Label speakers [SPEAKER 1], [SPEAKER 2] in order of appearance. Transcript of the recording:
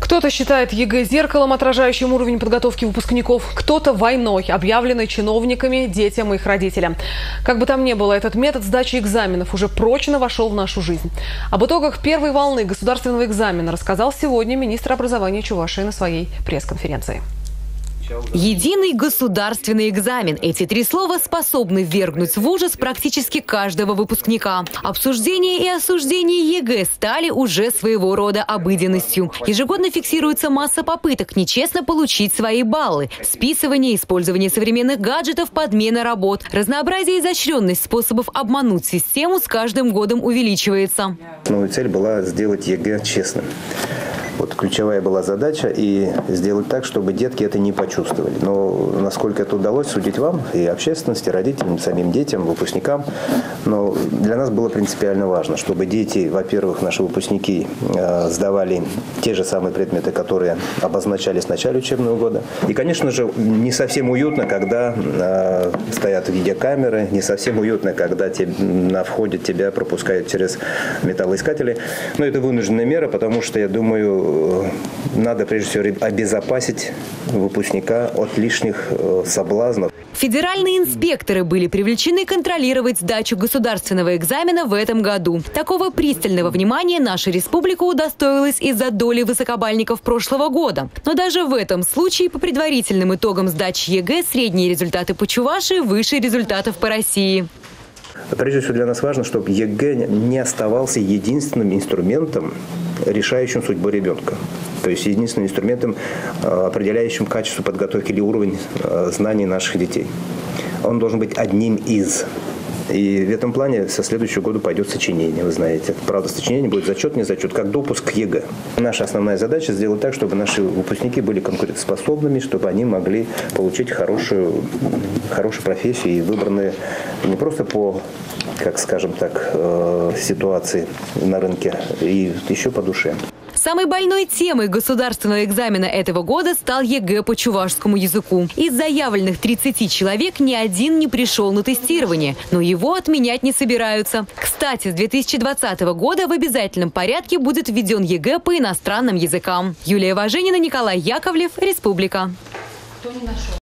[SPEAKER 1] Кто-то считает ЕГЭ зеркалом, отражающим уровень подготовки выпускников, кто-то войной, объявленной чиновниками, детям и их родителям. Как бы там ни было, этот метод сдачи экзаменов уже прочно вошел в нашу жизнь. Об итогах первой волны государственного экзамена рассказал сегодня министр образования Чувашии на своей пресс-конференции.
[SPEAKER 2] Единый государственный экзамен. Эти три слова способны ввергнуть в ужас практически каждого выпускника. Обсуждение и осуждение ЕГЭ стали уже своего рода обыденностью. Ежегодно фиксируется масса попыток нечестно получить свои баллы. Списывание, использование современных гаджетов, подмена работ. Разнообразие и изощренность способов обмануть систему с каждым годом увеличивается.
[SPEAKER 3] Основная цель была сделать ЕГЭ честным. Вот ключевая была задача и сделать так, чтобы детки это не почувствовали. Но насколько это удалось, судить вам и общественности, родителям, самим детям, выпускникам. Но для нас было принципиально важно, чтобы дети, во-первых, наши выпускники сдавали те же самые предметы, которые обозначались в начале учебного года. И, конечно же, не совсем уютно, когда стоят видеокамеры, не совсем уютно, когда на входе тебя пропускают через металлоискатели. Но это вынужденная мера, потому что, я думаю, надо прежде всего обезопасить выпускника от лишних соблазнов.
[SPEAKER 2] Федеральные инспекторы были привлечены контролировать сдачу государственного экзамена в этом году. Такого пристального внимания наша республика удостоилась из-за доли высокобальников прошлого года. Но даже в этом случае по предварительным итогам сдачи ЕГЭ средние результаты по Чувашии выше результатов по России.
[SPEAKER 3] Прежде всего для нас важно, чтобы ЕГЭ не оставался единственным инструментом, решающим судьбу ребенка. То есть единственным инструментом, определяющим качество подготовки или уровень знаний наших детей. Он должен быть одним из. И в этом плане со следующего года пойдет сочинение, вы знаете. Правда, сочинение будет зачет, не зачет, как допуск к ЕГЭ. Наша основная задача сделать так, чтобы наши выпускники были конкурентоспособными, чтобы они могли получить хорошую профессию и выбранные не просто по, как скажем так, ситуации на рынке, и еще по душе.
[SPEAKER 2] Самой больной темой государственного экзамена этого года стал ЕГЭ по чувашскому языку. Из заявленных 30 человек ни один не пришел на тестирование, но его отменять не собираются. Кстати, с 2020 года в обязательном порядке будет введен ЕГЭ по иностранным языкам. Юлия Важенина, Николай Яковлев, Республика.